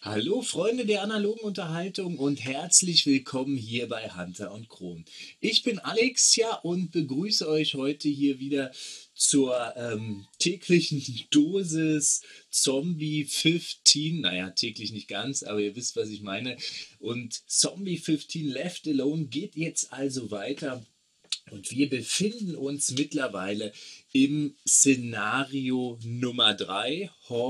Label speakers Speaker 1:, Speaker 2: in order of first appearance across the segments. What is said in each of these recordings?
Speaker 1: Hallo Freunde der analogen Unterhaltung und herzlich willkommen hier bei Hunter und Kron. Ich bin Alex, ja, und begrüße euch heute hier wieder zur täglichen Dosis Zombie 15. Naja, täglich nicht ganz, aber ihr wisst, was ich meine. Und Zombie 15 Left Alone geht jetzt also weiter. Und wir befinden uns mittlerweile im Szenario Nummer 3,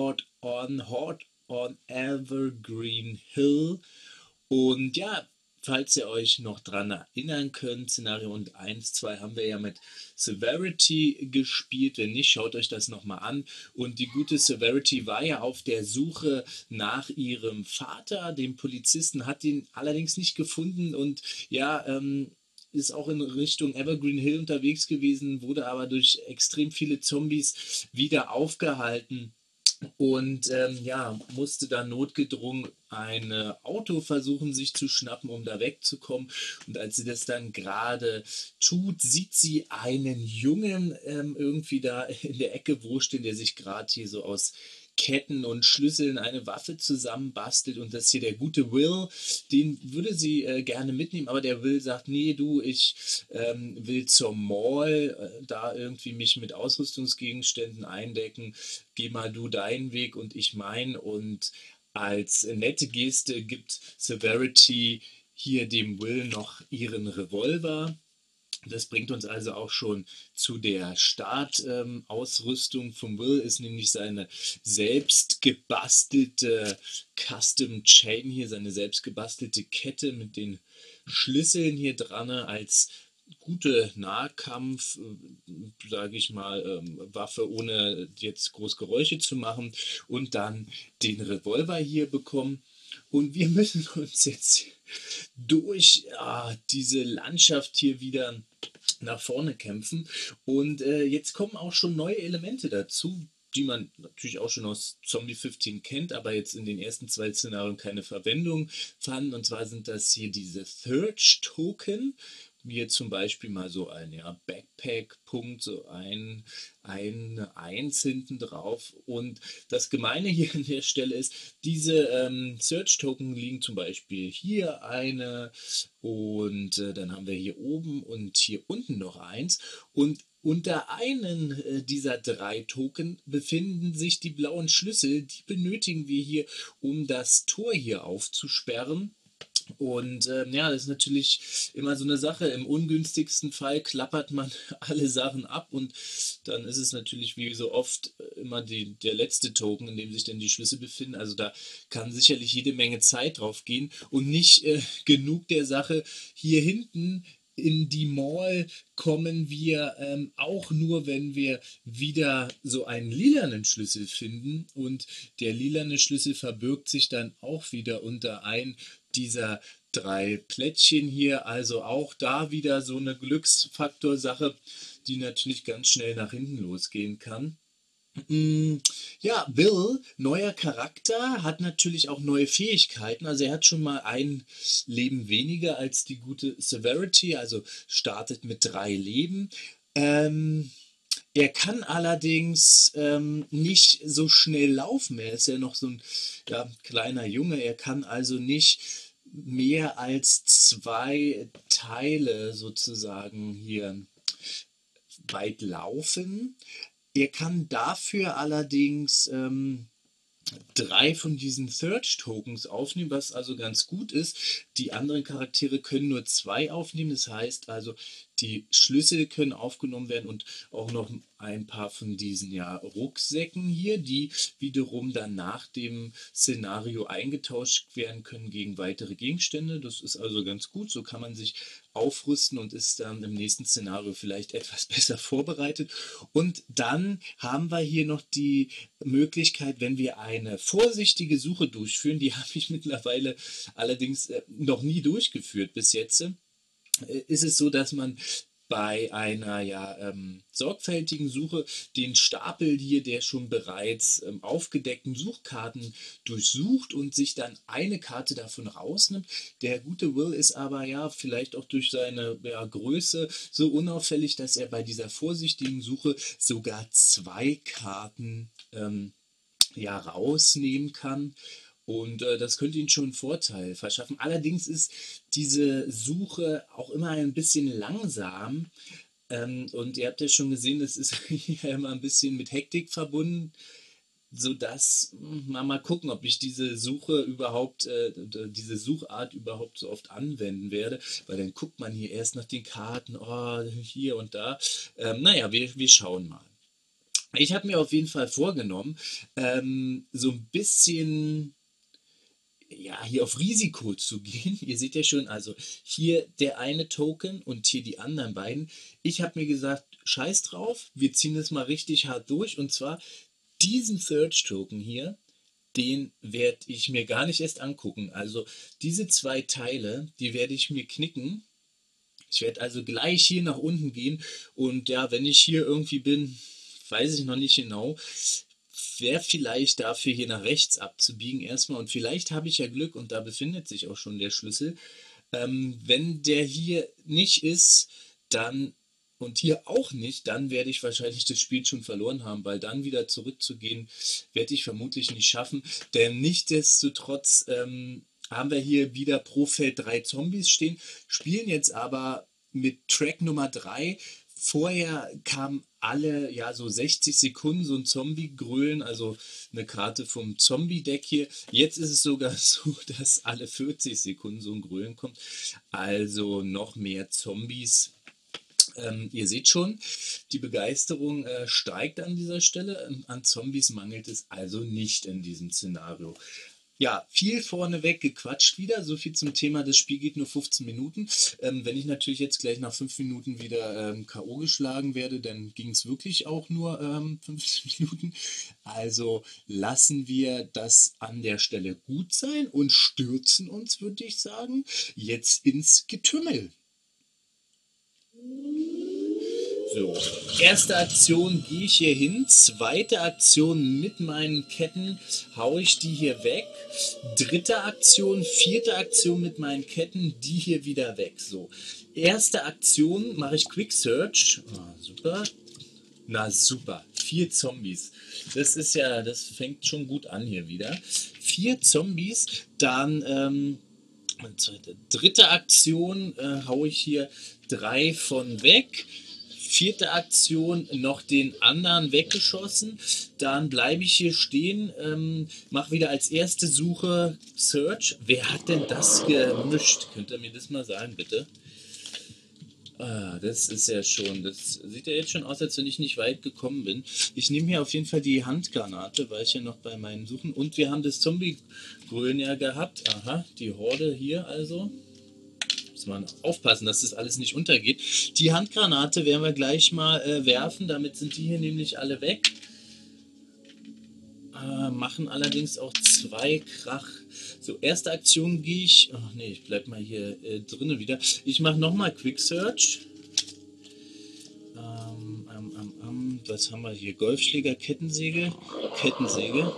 Speaker 1: Horde on Evergreen Hill. Und ja, falls ihr euch noch dran erinnern könnt, Szenario und 1, 2 haben wir ja mit Severity gespielt. Wenn nicht, schaut euch das nochmal an. Und die gute Severity war ja auf der Suche nach ihrem Vater, dem Polizisten, hat ihn allerdings nicht gefunden und ja, ist auch in Richtung Evergreen Hill unterwegs gewesen, wurde aber durch extrem viele Zombies wieder aufgehalten und ja, musste dann notgedrungen ein Auto versuchen, sich zu schnappen, um da wegzukommen. Und als sie das dann gerade tut, sieht sie einen Jungen irgendwie da in der Ecke wurschteln, der sich gerade hier so aus Ketten und Schlüsseln eine Waffe zusammenbastelt. Und das ist hier der gute Will, den würde sie gerne mitnehmen, aber der Will sagt, nee, du, ich will zur Mall, da irgendwie mich mit Ausrüstungsgegenständen eindecken, geh mal du deinen Weg und ich meinen. Und als nette Geste gibt Severity hier dem Will noch ihren Revolver. Das bringt uns also auch schon zu der Startausrüstung vom Will, ist nämlich seine selbst gebastelte Custom Chain hier, seine selbst gebastelte Kette mit den Schlüsseln hier dran als gute Nahkampf, sage ich mal, Waffe, ohne jetzt groß Geräusche zu machen und dann den Revolver hier bekommen. Und wir müssen uns jetzt durch diese Landschaft hier wieder nach vorne kämpfen. Und jetzt kommen auch schon neue Elemente dazu, die man natürlich auch schon aus Zombie 15 kennt, aber jetzt in den ersten zwei Szenarien keine Verwendung fanden. Und zwar sind das hier diese Third-Token, wie jetzt zum Beispiel mal so ein Backpack-Punkt, so ein Eins hinten drauf. Und das Gemeine hier an der Stelle ist, diese Search-Token liegen zum Beispiel hier eine und dann haben wir hier oben und hier unten noch eins. Und unter einen dieser drei Token befinden sich die blauen Schlüssel. Die benötigen wir hier, um das Tor hier aufzusperren. Und ja, das ist natürlich immer so eine Sache. Im ungünstigsten Fall klappert man alle Sachen ab und dann ist es natürlich wie so oft immer der letzte Token, in dem sich dann die Schlüssel befinden. Also da kann sicherlich jede Menge Zeit drauf gehen und nicht genug der Sache. Hier hinten in die Mall kommen wir auch nur, wenn wir wieder so einen lilanen Schlüssel finden. Und der lilane Schlüssel verbirgt sich dann auch wieder unter ein dieser drei Plättchen hier. Also auch da wieder so eine Glücksfaktorsache, die natürlich ganz schnell nach hinten losgehen kann. Mm, Ja, Bill, neuer Charakter, hat natürlich auch neue Fähigkeiten. Also er hat schon mal ein Leben weniger als die gute Severity, also startet mit 3 Leben. Ähm, Er kann allerdings nicht so schnell laufen. Er ist ja noch so ein ja, kleiner Junge. Er kann also nicht mehr als 2 Teile sozusagen hier weit laufen. Er kann dafür allerdings 3 von diesen Search-Tokens aufnehmen, was also ganz gut ist. Die anderen Charaktere können nur 2 aufnehmen. Das heißt also, die Schlüssel können aufgenommen werden und auch noch ein paar von diesen ja, Rucksäcken hier, die wiederum dann nach dem Szenario eingetauscht werden können gegen weitere Gegenstände. Das ist also ganz gut. So kann man sich aufrüsten und ist dann im nächsten Szenario vielleicht etwas besser vorbereitet. Und dann haben wir hier noch die Möglichkeit, wenn wir eine vorsichtige Suche durchführen, die habe ich mittlerweile allerdings noch nie durchgeführt bis jetzt, ist es so, dass man bei einer ja, sorgfältigen Suche den Stapel hier der schon bereits aufgedeckten Suchkarten durchsucht und sich dann eine Karte davon rausnimmt. Der gute Will ist aber ja vielleicht auch durch seine ja, Größe so unauffällig, dass er bei dieser vorsichtigen Suche sogar 2 Karten ja, rausnehmen kann. Und das könnte Ihnen schon einen Vorteil verschaffen. Allerdings ist diese Suche auch immer ein bisschen langsam. Und ihr habt ja schon gesehen, das ist hier immer ein bisschen mit Hektik verbunden, sodass mal gucken, ob ich diese Suche überhaupt, diese Suchart überhaupt so oft anwenden werde, weil dann guckt man hier erst nach den Karten, oh, hier und da. Naja, wir schauen mal. Ich habe mir auf jeden Fall vorgenommen, so ein bisschen ja, hier auf Risiko zu gehen. Ihr seht ja schon, also hier der eine Token und hier die anderen beiden. Ich habe mir gesagt, scheiß drauf, wir ziehen das mal richtig hart durch. Und zwar diesen Search Token hier, den werde ich mir gar nicht erst angucken. Also diese zwei Teile, die werde ich mir knicken. Ich werde also gleich hier nach unten gehen und ja, wenn ich hier irgendwie bin, weiß ich noch nicht genau, wäre vielleicht dafür hier nach rechts abzubiegen erstmal und vielleicht habe ich ja Glück und da befindet sich auch schon der Schlüssel. Wenn der hier nicht ist, dann und hier auch nicht, dann werde ich wahrscheinlich das Spiel schon verloren haben, weil dann wieder zurückzugehen, werde ich vermutlich nicht schaffen. Denn nichtsdestotrotz haben wir hier wieder pro Feld 3 Zombies stehen, spielen jetzt aber mit Track Nummer 3. Vorher kam alle, ja, so 60 Sekunden so ein Zombie-Grölen, also eine Karte vom Zombie-Deck hier. Jetzt ist es sogar so, dass alle 40 Sekunden so ein Grölen kommt. Also noch mehr Zombies. Ihr seht schon, die Begeisterung steigt an dieser Stelle. An Zombies mangelt es also nicht in diesem Szenario. Ja, viel vorneweg gequatscht wieder. So viel zum Thema, das Spiel geht nur 15 Minuten. Wenn ich natürlich jetzt gleich nach 5 Minuten wieder K.O. geschlagen werde, dann ging es wirklich auch nur 15 Minuten. Also lassen wir das an der Stelle gut sein und stürzen uns, würde ich sagen, jetzt ins Getümmel. So, erste Aktion gehe ich hier hin, zweite Aktion mit meinen Ketten haue ich die hier weg, dritte Aktion, vierte Aktion mit meinen Ketten, die hier wieder weg. So, erste Aktion mache ich Quick Search, super, na super, 4 Zombies. Das ist ja, das fängt schon gut an hier wieder. 4 Zombies, dann dritte Aktion haue ich hier 3 von weg. Vierte Aktion noch den anderen weggeschossen. Dann bleibe ich hier stehen, mache wieder als erste Suche Search. Wer hat denn das gemischt? Könnt ihr mir das mal sagen, bitte? Das ist ja schon, das sieht ja jetzt schon aus, als wenn ich nicht weit gekommen bin. Ich nehme hier auf jeden Fall die Handgranate, weil ich ja noch bei meinen Suchen. Und wir haben das Zombie-Grün ja gehabt. Aha, die Horde hier also. Muss man aufpassen, dass das alles nicht untergeht. Die Handgranate werden wir gleich mal werfen, damit sind die hier nämlich alle weg. Machen allerdings auch 2 Krach. So, erste Aktion gehe ich. Ach nee, ich bleib mal hier drinnen wieder. Ich mache nochmal Quick Search. Was haben wir hier? Golfschläger, Kettensäge. Kettensäge.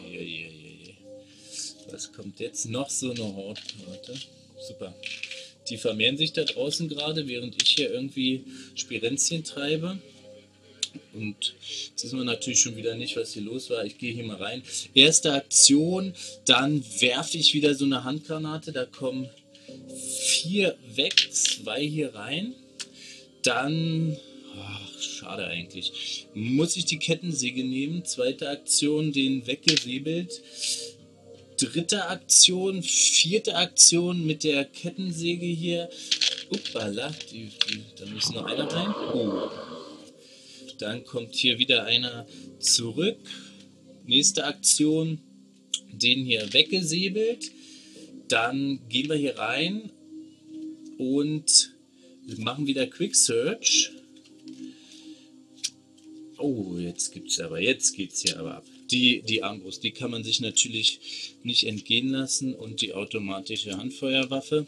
Speaker 1: Was kommt jetzt? Noch so eine Horde. Super. Die vermehren sich da draußen gerade, während ich hier irgendwie Spirenzchen treibe. Und jetzt wissen wir natürlich schon wieder nicht, was hier los war. Ich gehe hier mal rein. Erste Aktion, dann werfe ich wieder so eine Handgranate. Da kommen 4 weg, 2 hier rein. Dann, ach, schade eigentlich, muss ich die Kettensäge nehmen. Zweite Aktion, den weggesäbelt. Dritte Aktion, vierte Aktion mit der Kettensäge hier. Uppala, da muss noch einer rein. Oh. Dann kommt hier wieder einer zurück. Nächste Aktion, den hier weggesäbelt. Dann gehen wir hier rein und machen wieder Quick Search. Oh, jetzt geht's hier aber ab. Die Armbrust, die kann man sich natürlich nicht entgehen lassen und die automatische Handfeuerwaffe.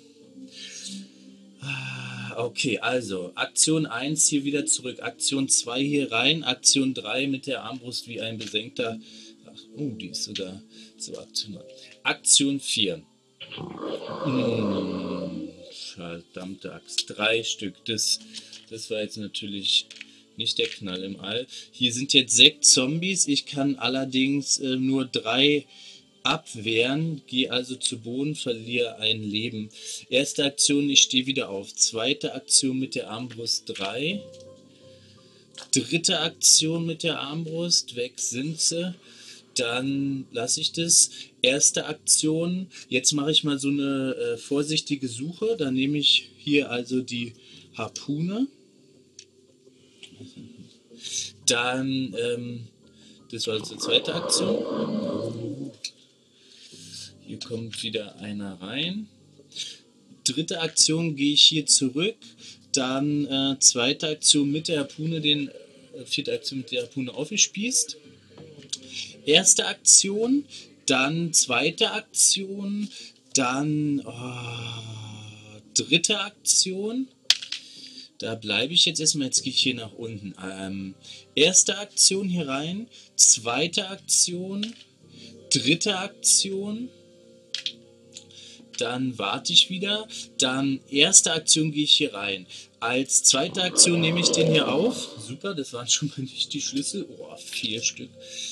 Speaker 1: Okay, also Aktion 1 hier wieder zurück, Aktion 2 hier rein, Aktion 3 mit der Armbrust wie ein Besenkter. Ach, oh, die ist sogar so aktional. Aktion 4. Verdammte Axt, 3 Stück. Das war jetzt natürlich nicht der Knall im All. Hier sind jetzt 6 Zombies. Ich kann allerdings nur 3 Abwehren, gehe also zu Boden, verliere ein Leben. Erste Aktion, ich stehe wieder auf. Zweite Aktion mit der Armbrust 3. Dritte Aktion mit der Armbrust, weg sind sie. Dann lasse ich das. Erste Aktion, jetzt mache ich mal so eine vorsichtige Suche. Dann nehme ich hier also die Harpune. Dann, das war also die zweite Aktion. Hier kommt wieder einer rein. Dritte Aktion, gehe ich hier zurück. Dann zweite Aktion mit der Harpune, vierte Aktion mit der Harpune aufgespießt. Erste Aktion, dann zweite Aktion, dann dritte Aktion. Da bleibe ich jetzt erstmal, jetzt gehe ich hier nach unten. Erste Aktion hier rein, zweite Aktion, dritte Aktion. Dann warte ich wieder, dann erste Aktion gehe ich hier rein. Als zweite Aktion nehme ich den hier auf. Super, das waren schon mal nicht die Schlüssel. Oh, 4 Stück.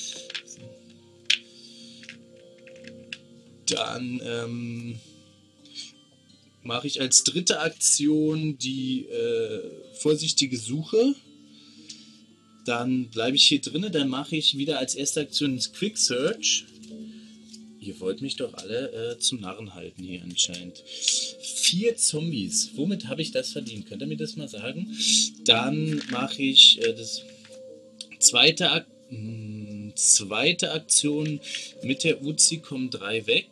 Speaker 1: Dann mache ich als dritte Aktion die vorsichtige Suche. Dann bleibe ich hier drinne, dann mache ich wieder als erste Aktion das Quick Search. Ihr wollt mich doch alle zum Narren halten hier anscheinend. 4 Zombies. Womit habe ich das verdient? Könnt ihr mir das mal sagen? Dann mache ich das zweite Aktion mit der Uzi, kommen 3 weg.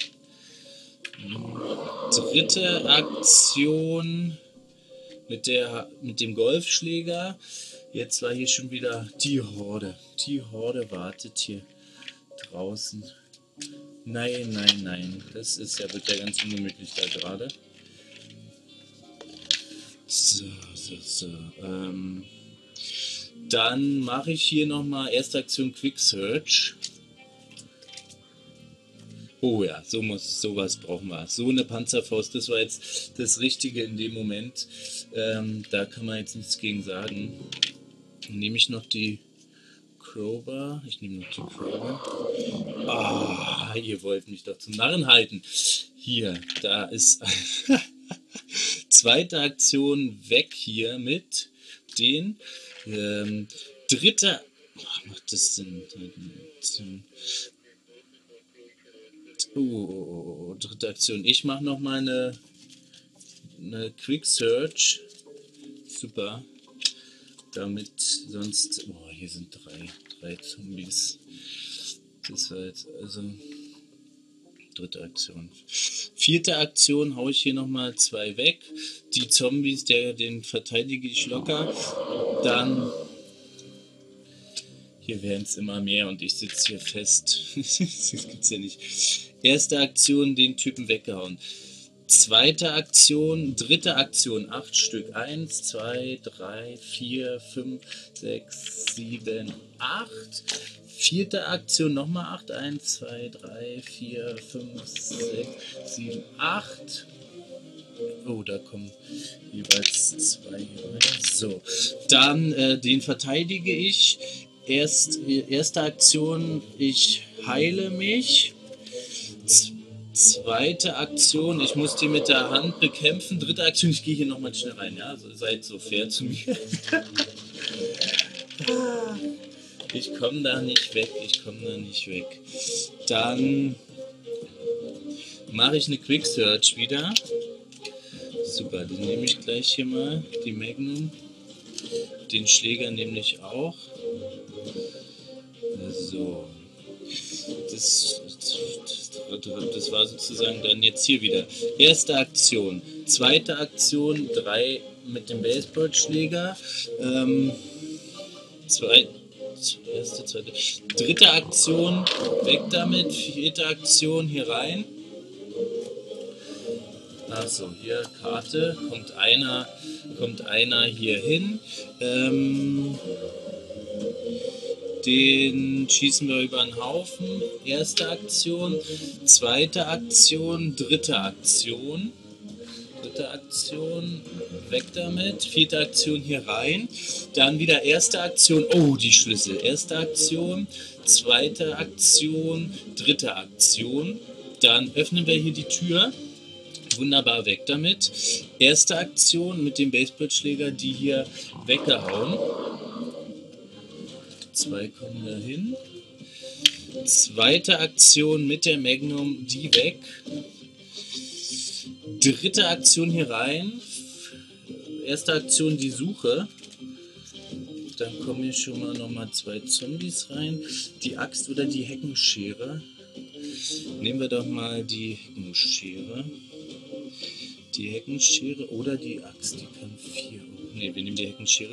Speaker 1: Dritte Aktion mit dem Golfschläger. Jetzt war hier schon wieder die Horde. Die Horde wartet hier draußen. Nein, nein, nein. Das wird ja ganz ungemütlich da gerade. So. Dann mache ich hier nochmal erste Aktion Quick Search. Oh ja, sowas brauchen wir. So eine Panzerfaust, das war jetzt das Richtige in dem Moment. Da kann man jetzt nichts gegen sagen. Dann nehme ich noch die Crowbar. Ah, ihr wollt mich doch zum Narren halten. Hier, da ist zweite Aktion weg hier mit den dritte. Macht das Sinn? Dritte Aktion. Ich mache noch mal eine Quick Search. Super. Damit sonst. Oh, hier sind drei Zombies. Das war jetzt also dritte Aktion. Vierte Aktion haue ich hier nochmal 2 weg. Die Zombies, den verteidige ich locker. Dann. Hier werden es immer mehr und ich sitze hier fest. Das gibt's ja nicht. Erste Aktion, den Typen weggehauen. Zweite Aktion, dritte Aktion, 8 Stück. 1, 2, 3, 4, 5, 6, 7, 8. Vierte Aktion, nochmal 8. 1, 2, 3, 4, 5, 6, 7, 8. Oh, da kommen jeweils 2 rein. So, dann den verteidige ich. Erste Aktion, ich heile mich. Zweite Aktion, ich muss die mit der Hand bekämpfen. Dritte Aktion, ich gehe hier nochmal schnell rein. Ja? Also seid so fair zu mir. Ich komme da nicht weg. Dann mache ich eine Quick Search wieder. Super, die nehme ich gleich hier mal. Die Magnum. Den Schläger nämlich auch. So. Das war sozusagen dann jetzt hier wieder. Erste Aktion. Zweite Aktion, 3 mit dem Baseballschläger. Dritte Aktion, weg damit. Vierte Aktion, hier rein. Achso, hier Karte. Kommt einer hier hin. Den schießen wir über den Haufen. Erste Aktion, zweite Aktion, dritte Aktion. dritte Aktion, weg damit, vierte Aktion hier rein, dann wieder erste Aktion, oh die Schlüssel, erste Aktion, zweite Aktion, dritte Aktion, dann öffnen wir hier die Tür, wunderbar, weg damit, erste Aktion mit dem Baseballschläger, die hier weggehauen, zwei kommen dahin, zweite Aktion mit der Magnum, die weg, dritte Aktion hier rein, erste Aktion die Suche, dann kommen hier schon mal nochmal zwei Zombies rein, die Axt oder die Heckenschere, nehmen wir doch mal die Heckenschere, oder die Axt, die kann 4, ne, wir nehmen die Heckenschere,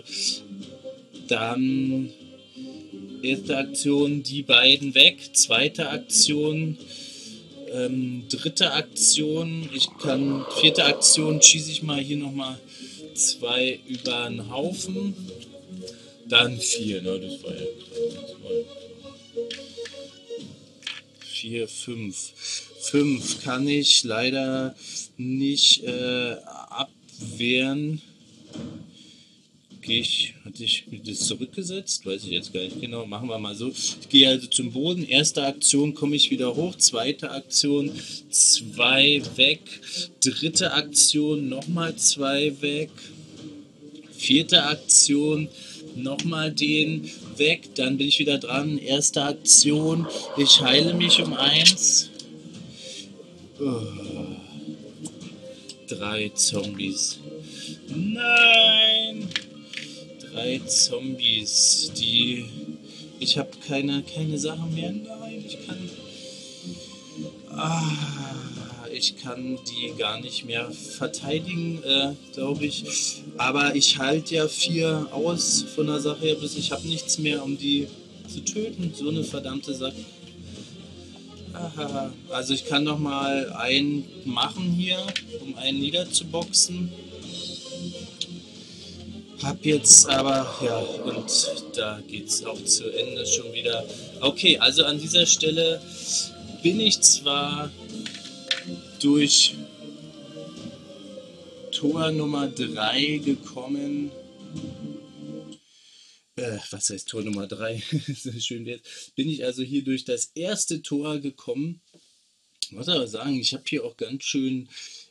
Speaker 1: dann erste Aktion die beiden weg, zweite Aktion, dritte Aktion, vierte Aktion schieße ich mal hier nochmal 2 über den Haufen, dann 4, ne, das war ja 4, 5. 5 kann ich leider nicht abwehren. Hatte ich das zurückgesetzt? Weiß ich jetzt gar nicht genau. Machen wir mal so. Ich gehe also zum Boden. Erste Aktion komme ich wieder hoch. Zweite Aktion 2 weg. Dritte Aktion nochmal 2 weg. Vierte Aktion nochmal den weg. Dann bin ich wieder dran. Erste Aktion. Ich heile mich um 1. 3 Zombies. Nein! 3 Zombies, ich habe keine Sachen mehr. Nein, ich kann die gar nicht mehr verteidigen, glaube ich. Aber ich halte ja 4 aus von der Sache her, bis ich habe nichts mehr, um die zu töten. So eine verdammte Sache. Also ich kann noch mal einen machen hier, um einen niederzuboxen. Hab jetzt aber, ja, und da geht's auch zu Ende schon wieder. Okay, also an dieser Stelle bin ich zwar durch Tor Nummer 3 gekommen. Was heißt Tor Nummer 3? Schön wert. Bin ich also hier durch das erste Tor gekommen. Ich muss aber sagen, ich habe hier auch ganz schön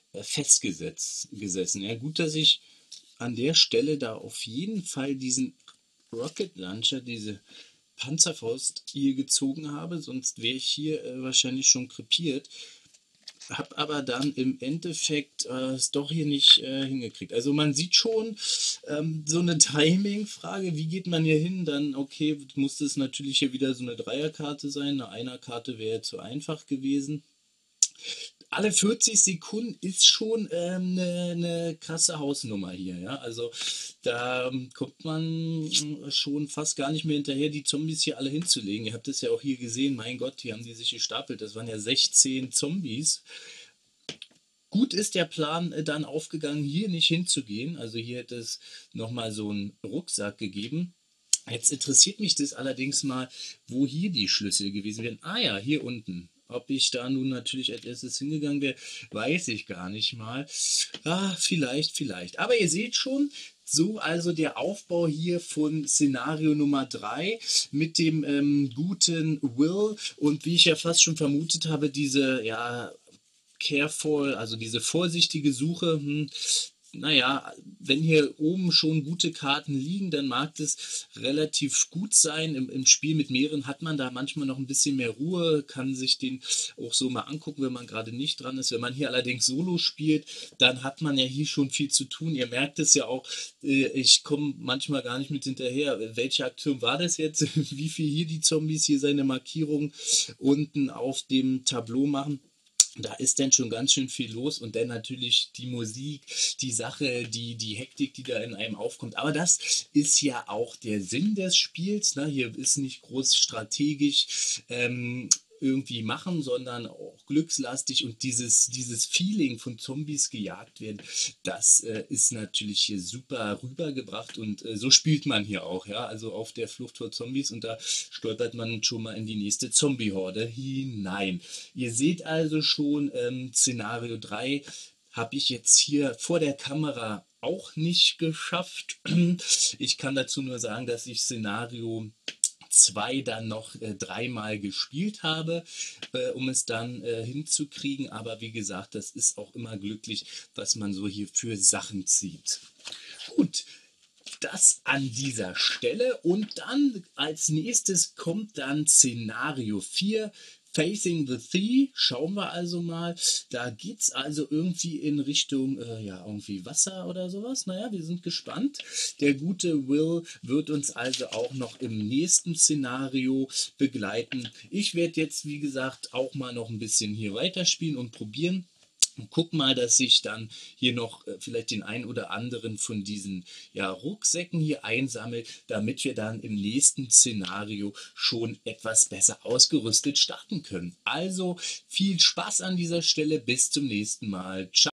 Speaker 1: gesessen. Ja, gut, dass ich an der Stelle da auf jeden Fall diesen Rocket Launcher, diese Panzerfaust hier gezogen habe, sonst wäre ich hier wahrscheinlich schon krepiert. Habe aber dann im Endeffekt es doch hier nicht hingekriegt. Also man sieht schon so eine Timing-Frage, wie geht man hier hin? Dann, okay, musste es natürlich hier wieder so eine Dreierkarte sein. Eine Einerkarte wäre zu einfach gewesen. Alle 40 Sekunden ist schon eine krasse Hausnummer hier, ja. Also da kommt man schon fast gar nicht mehr hinterher, die Zombies hier alle hinzulegen. Ihr habt es ja auch hier gesehen, mein Gott, hier haben die sich gestapelt. Das waren ja 16 Zombies. Gut ist der Plan dann aufgegangen, hier nicht hinzugehen. Also hier hätte es nochmal so einen Rucksack gegeben. Jetzt interessiert mich das allerdings mal, wo hier die Schlüssel gewesen wären. Ah ja, hier unten. Ob ich da nun natürlich als erstes hingegangen wäre, weiß ich gar nicht mal. Vielleicht. Aber ihr seht schon, so also der Aufbau hier von Szenario Nummer 3 mit dem guten Will und wie ich ja fast schon vermutet habe, diese, ja, careful, also diese vorsichtige Suche, naja, wenn hier oben schon gute Karten liegen, dann mag das relativ gut sein. Im Spiel mit mehreren hat man da manchmal noch ein bisschen mehr Ruhe, kann sich den auch so mal angucken, wenn man gerade nicht dran ist. Wenn man hier allerdings Solo spielt, dann hat man ja hier schon viel zu tun. Ihr merkt es ja auch, ich komme manchmal gar nicht mit hinterher. Welche Aktion war das jetzt? Wie viel hier die Zombies hier seine Markierung unten auf dem Tableau machen? Da ist dann schon ganz schön viel los und dann natürlich die Musik, die Sache, die Hektik, die da in einem aufkommt. Aber das ist ja auch der Sinn des Spiels. Ne? Hier ist nicht groß strategisch irgendwie machen, sondern auch glückslastig und dieses Feeling von Zombies gejagt werden, das ist natürlich hier super rübergebracht und so spielt man hier auch, ja, also auf der Flucht vor Zombies und da stolpert man schon mal in die nächste Zombie-Horde hinein. Ihr seht also schon, Szenario 3 habe ich jetzt hier vor der Kamera auch nicht geschafft. Ich kann dazu nur sagen, dass ich Szenario 2 dann noch dreimal gespielt habe, um es dann hinzukriegen. Aber wie gesagt, das ist auch immer glücklich, was man so hier für Sachen zieht. Gut, das an dieser Stelle. Und dann als nächstes kommt dann Szenario 4. Facing the Sea, schauen wir also mal. Da geht es also irgendwie in Richtung, ja, irgendwie Wasser oder sowas. Naja, wir sind gespannt. Der gute Will wird uns also auch noch im nächsten Szenario begleiten. Ich werde jetzt, wie gesagt, auch mal noch ein bisschen hier weiterspielen und probieren. Und guck mal, dass ich dann hier noch vielleicht den ein oder anderen von diesen ja, Rucksäcken hier einsammle, damit wir dann im nächsten Szenario schon etwas besser ausgerüstet starten können. Also viel Spaß an dieser Stelle, bis zum nächsten Mal. Ciao.